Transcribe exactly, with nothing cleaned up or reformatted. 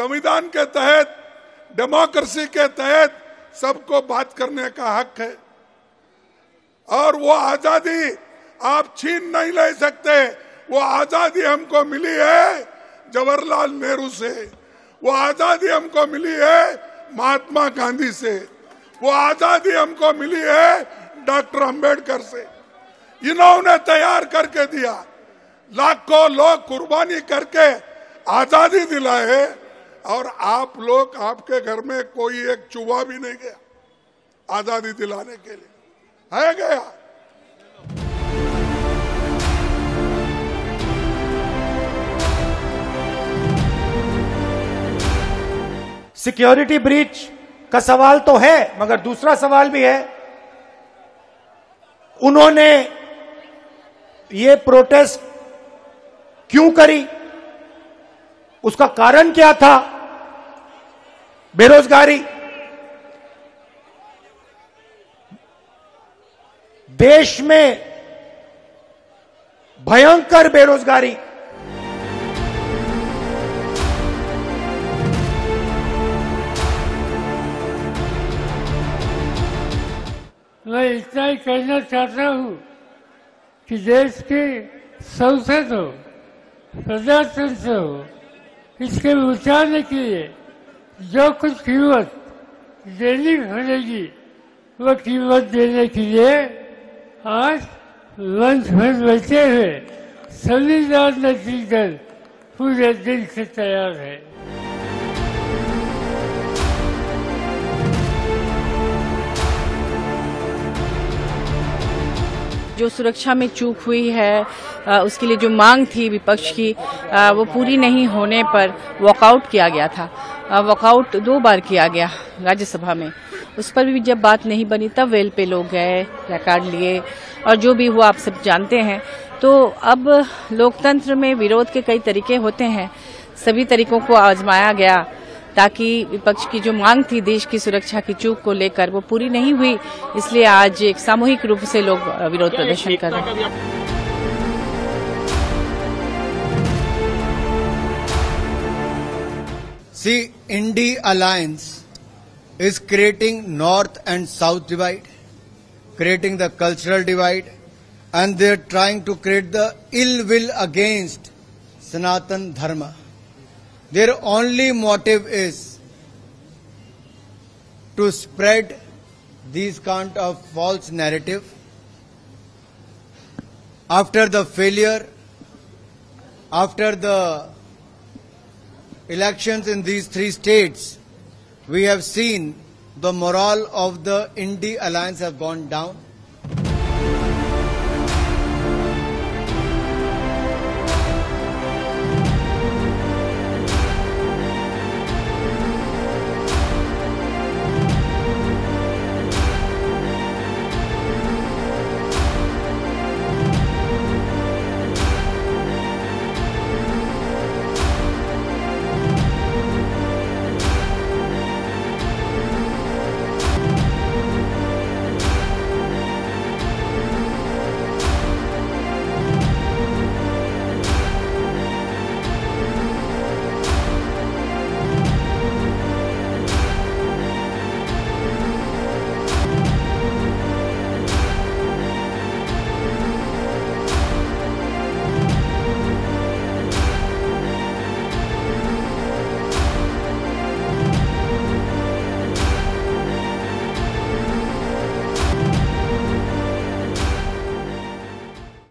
संविधान के तहत, डेमोक्रेसी के तहत सबको बात करने का हक है और वो आजादी आप छीन नहीं ले सकते। वो आजादी हमको मिली है जवाहरलाल नेहरू से, वो आजादी हमको मिली है महात्मा गांधी से, वो आजादी हमको मिली है डॉक्टर अंबेडकर से। इन्होंने तैयार करके दिया, लाखों लोग कुर्बानी करके आजादी दिलाए और आप लोग, आपके घर में कोई एक चूहा भी नहीं गया आजादी दिलाने के लिए, है गया? सिक्योरिटी ब्रीच का सवाल तो है, मगर दूसरा सवाल भी है, उन्होंने ये प्रोटेस्ट क्यों करी, उसका कारण क्या था? बेरोजगारी, देश में भयंकर बेरोजगारी, मैं इतना ही कहना चाहता हूं कि देश की संसद हो, प्रजातंत्र हो, इसके बचाने के लिए जो कुछ कीमत देनी पड़ेगी वो कीमत देने के लिए आज मंच पर बैठे हुए सभी राजनीतिक दल पूरे दिन से तैयार है। जो सुरक्षा में चूक हुई है, उसके लिए जो मांग थी विपक्ष की, वो पूरी नहीं होने पर वॉकआउट किया गया था। वॉकआउट दो बार किया गया राज्यसभा में, उस पर भी जब बात नहीं बनी तब वेल पे लोग गए, प्लेकार्ड लिए और जो भी हुआ आप सब जानते हैं। तो अब लोकतंत्र में विरोध के कई तरीके होते हैं, सभी तरीकों को आजमाया गया ताकि विपक्ष की जो मांग थी देश की सुरक्षा की चूक को लेकर वो पूरी नहीं हुई, इसलिए आज एक सामूहिक रूप से लोग विरोध प्रदर्शन कर रहे हैं। See, Indy Alliance is creating North and South divide, creating the cultural divide, and they're trying to create the ill will against Sanatan Dharma. Their only motive is to spread these kind of false narrative. After the failure, after the elections in these three states, we have seen the morale of the Indy Alliance have gone down.